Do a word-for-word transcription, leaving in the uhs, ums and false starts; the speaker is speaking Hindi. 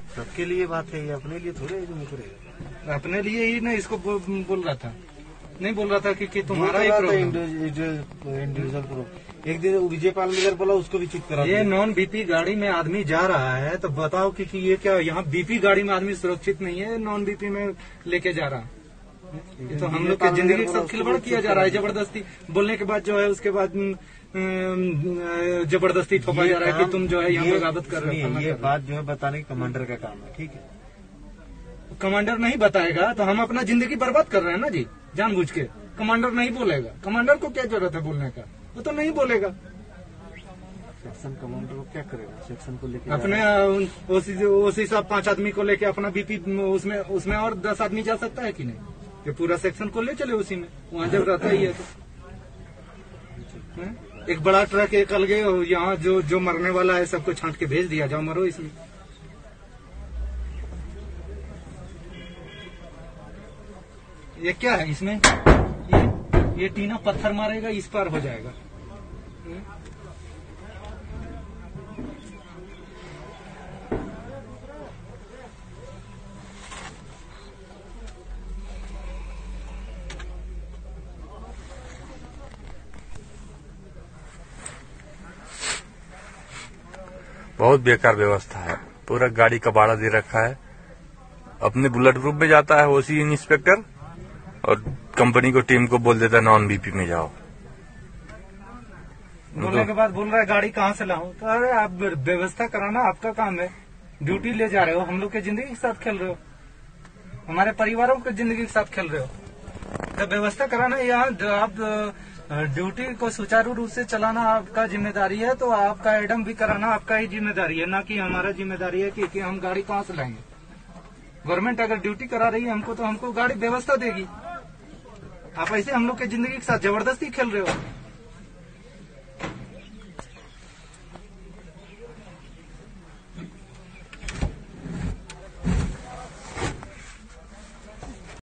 सबके लिए बात है, ये अपने लिए थोड़े करेगा। अपने लिए ही ना इसको बो, बोल रहा था, नहीं बोल रहा था कि, कि तुम्हारा ही इंडिविजुअल प्रोब्लम। एक दिन विजय पाल इधर बोला, उसको भी चुप करा। ये नॉन बीपी गाड़ी में आदमी जा रहा है तो बताओ कि, कि ये क्या यहाँ बीपी गाड़ी में आदमी सुरक्षित नहीं है, नॉन बीपी में लेके जा रहा है। ये तो हम लोग की जिंदगी के साथ खिलवाड़ किया जा रहा है जबरदस्ती। बोलने के बाद जो है उसके बाद जबरदस्ती थोपा जा रहा है कि तुम जो है यहाँ बगावत कर रहे हो। ये बात जो है बताने कमांडर का काम है, ठीक है। कमांडर नहीं बताएगा तो हम अपना जिंदगी बर्बाद कर रहे हैं ना जी, जानबूझ के। कमांडर नहीं बोलेगा, कमांडर को क्या जरूरत है बोलने का, वो तो नहीं बोलेगा। सेक्शन कमांडर को क्या करेगा, सेक्शन को लेकर अपने उसी साहब पांच आदमी को लेके अपना बीपी उसमें उसमें और दस आदमी जा सकता है कि नहीं? ये पूरा सेक्शन को ले चले उसी में, वहाँ जब रहता ही है तो। एक बड़ा ट्रक एक अलगे यहाँ जो जो मरने वाला है सबको छांट के भेज दिया, जाओ मरो इसमें। ये क्या है इसमें? ये ये टीना पत्थर मारेगा, इस पार हो जाएगा। बहुत बेकार व्यवस्था है, पूरा गाड़ी का भाड़ा दे रखा है। अपने बुलेट प्रूफ में जाता है ओसी इंस्पेक्टर और कंपनी को टीम को बोल देता है नॉन बीपी में जाओ। बोलने के बाद बोल रहा है गाड़ी कहाँ से लाऊं? तो अरे आप व्यवस्था कराना आपका काम है, ड्यूटी ले जा रहे हो, हम लोग की जिंदगी के साथ खेल रहे हो, हमारे परिवारों की जिंदगी के साथ खेल रहे हो। तो व्यवस्था कराना, यहाँ आप ड्यूटी को सुचारू रूप से चलाना आपका जिम्मेदारी है, तो आपका एडम भी कराना आपका ही जिम्मेदारी है, ना कि हमारा जिम्मेदारी है कि, कि हम गाड़ी कहाँ से लाएंगे। गवर्नमेंट अगर ड्यूटी करा रही है हमको तो हमको गाड़ी व्यवस्था देगी। आप ऐसे हम लोग की जिंदगी के साथ जबरदस्ती खेल रहे हो।